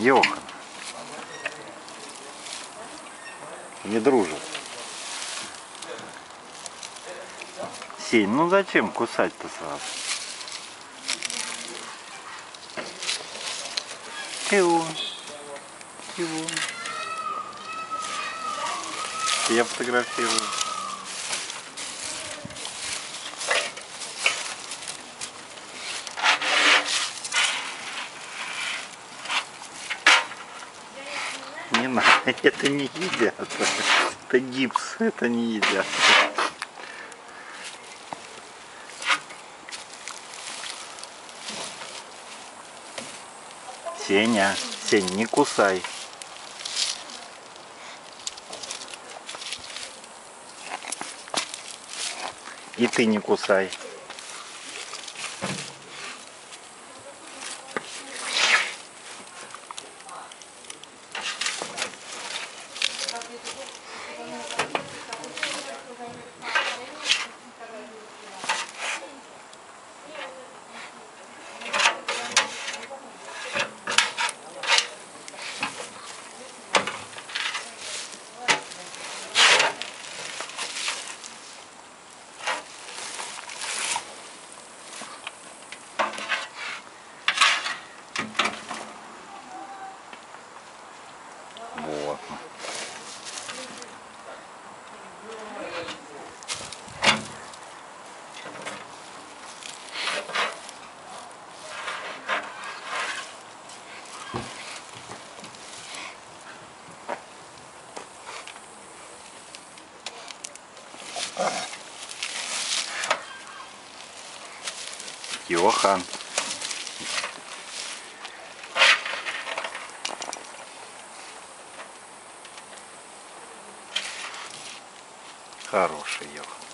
Йохан. Не дружат. Сень, ну зачем кусать-то сразу? Чего? Чего? Я фотографирую. Не надо, это не едят. Это гипс, это не едят. Сеня, Сень, не кусай. И ты не кусай. Вот. Йохан. Хороший Йохан.